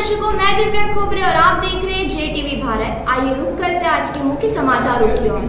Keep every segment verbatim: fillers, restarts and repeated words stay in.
दर्शकों, मैं दिव्या खोबरे और आप देख रहे हैं जे टीवी भारत। आइए रुक करते हैं आज के मुख्य समाचारों की ओर।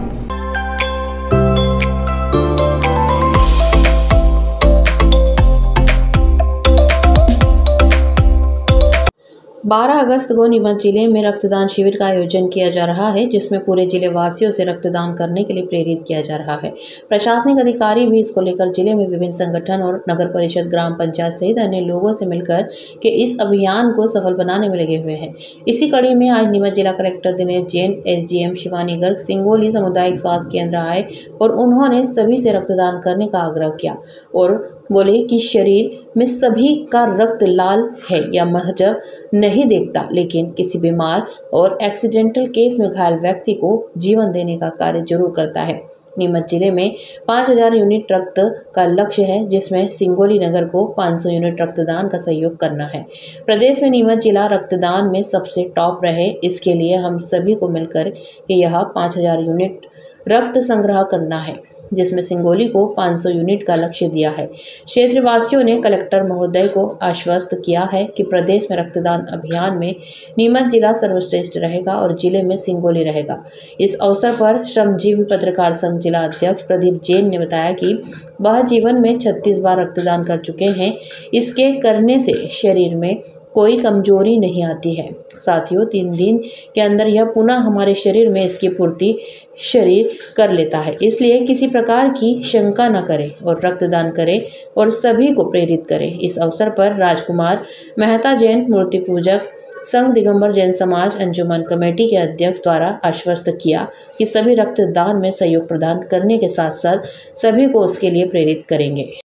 बारह अगस्त को नीमच जिले में रक्तदान शिविर का आयोजन किया जा रहा है, जिसमें पूरे जिले वासियों से रक्तदान करने के लिए प्रेरित किया जा रहा है। प्रशासनिक अधिकारी भी इसको लेकर जिले में विभिन्न संगठन और नगर परिषद, ग्राम पंचायत सहित अन्य लोगों से मिलकर के इस अभियान को सफल बनाने में लगे हुए हैं। इसी कड़ी में आज नीमच जिला कलेक्टर दिनेश जैन, एसडीएम शिवानी गर्ग सिंगोली सामुदायिक स्वास्थ्य केंद्र आए और उन्होंने सभी से रक्तदान करने का आग्रह किया और बोले कि शरीर में सभी का रक्त लाल है या महजब नहीं देखता, लेकिन किसी बीमार और एक्सीडेंटल केस में घायल व्यक्ति को जीवन देने का कार्य जरूर करता है। नीमच जिले में पाँच हज़ार यूनिट रक्त का लक्ष्य है, जिसमें सिंगोली नगर को पाँच सौ यूनिट रक्तदान का सहयोग करना है। प्रदेश में नीमच जिला रक्तदान में सबसे टॉप रहे, इसके लिए हम सभी को मिलकर के यह पाँच हज़ार यूनिट रक्त संग्रह करना है, जिसमें सिंगोली को पाँच सौ यूनिट का लक्ष्य दिया है। क्षेत्रवासियों ने कलेक्टर महोदय को आश्वस्त किया है कि प्रदेश में रक्तदान अभियान में नीमच जिला सर्वश्रेष्ठ रहेगा और जिले में सिंगोली रहेगा। इस अवसर पर श्रमजीवी पत्रकार संघ जिला अध्यक्ष प्रदीप जैन ने बताया कि वह जीवन में छत्तीस बार रक्तदान कर चुके हैं। इसके करने से शरीर में कोई कमजोरी नहीं आती है। साथियों, तीन दिन के अंदर यह पुनः हमारे शरीर में इसकी पूर्ति शरीर कर लेता है, इसलिए किसी प्रकार की शंका न करें और रक्तदान करें और सभी को प्रेरित करें। इस अवसर पर राजकुमार मेहता जैन मूर्ति पूजक संघ दिगंबर जैन समाज अंजुमन कमेटी के अध्यक्ष द्वारा आश्वस्त किया कि सभी रक्तदान में सहयोग प्रदान करने के साथ साथ सभी को उसके लिए प्रेरित करेंगे।